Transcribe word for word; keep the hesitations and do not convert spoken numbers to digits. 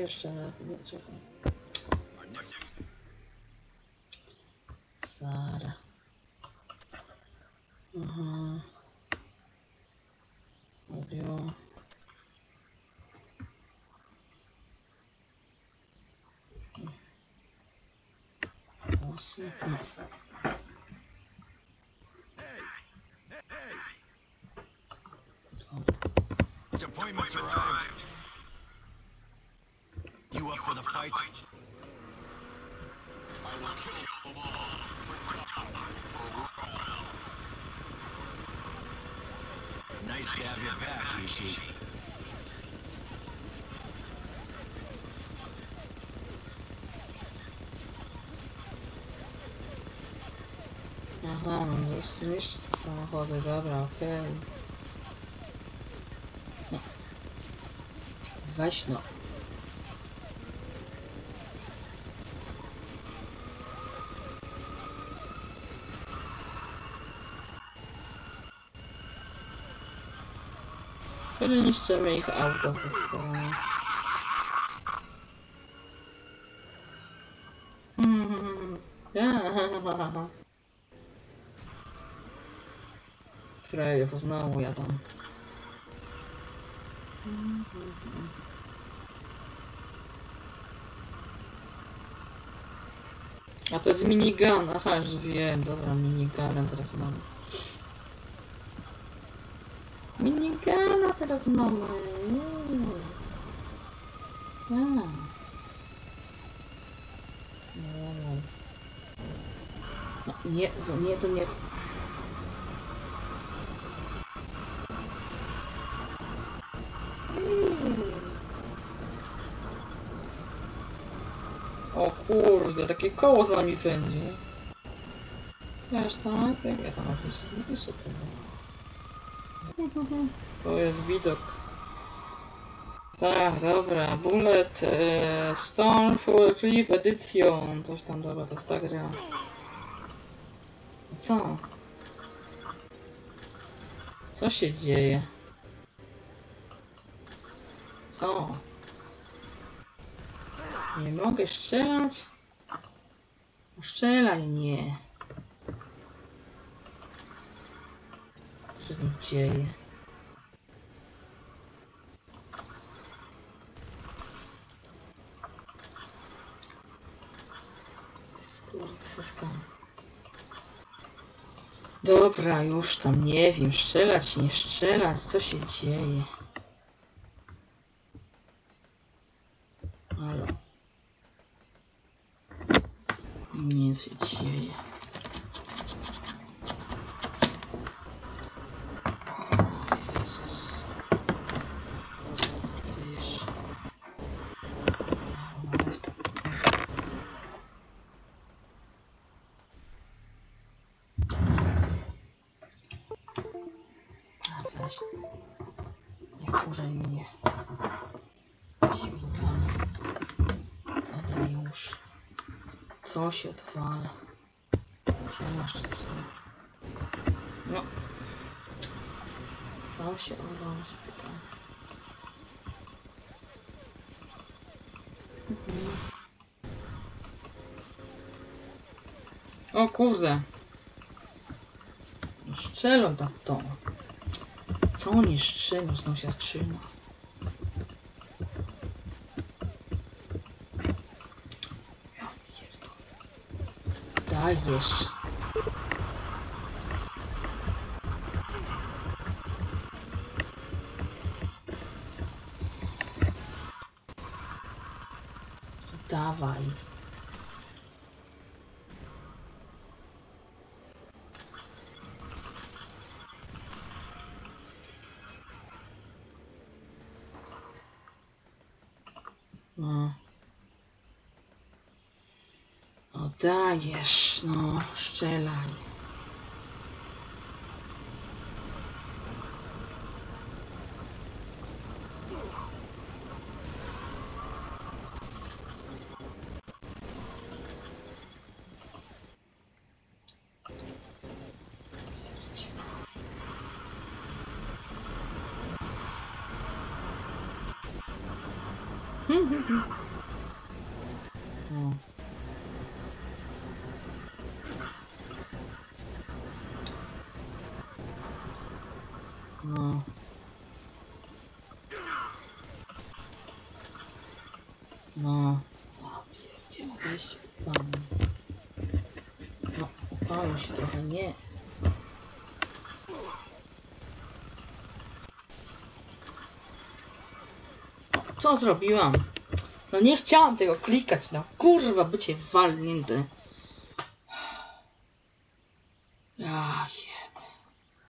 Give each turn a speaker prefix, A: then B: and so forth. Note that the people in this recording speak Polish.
A: jeszcze lepiej, czekaj. Sara. Aha. Mówiło.
B: Appointments arrived. You up for the fight? I will kill them all for nice to have you back, Ishi.
A: Aha, mam zniszczyć te samochody, dobra, okej. Okay. No. Weź no. Czyli niszczymy ich auto ze strony. Frajerów znowu jadą. A to jest minigun, aha, już wiem, dobra, minigun teraz mamy. Minigana teraz mamy. A. No, nie, nie, to nie. O kurde, takie koło za nami pędzi. Wiesz tak? Jak ja tam jakieś zniszczę tego. To jest widok. Tak, dobra. Bullet e, Storm Full Clip Edition. Coś tam, dobra, to jest ta gra. Co? Co się dzieje? Co? Nie mogę strzelać? Strzelaj, nie. Co się tu dzieje? Skurwysyska. Dobra, już tam nie wiem, strzelać, nie strzelać, co się dzieje? Halo. Nie się dzieje. Jezus. Wiesz. No jest to. A weź. Nie wkurzaj mnie. Świnkami. Dobra już. Co się odwala? Czy masz co? No. Co się odwala, się pytam. Mhm. O kurde. No strzelą tam to. Co oni strzelą? Znowu się skrzyna. Ja pierdolę. Dajesz. Dawaj. No. O, dajesz, no, strzelaj. Hmm, hmm, hmm. No. No. No. Ja pierdzie, mogę iść tam. No, opalił się trochę, nie. Co zrobiłam? No nie chciałam tego klikać, no kurwa, bycie walnięte.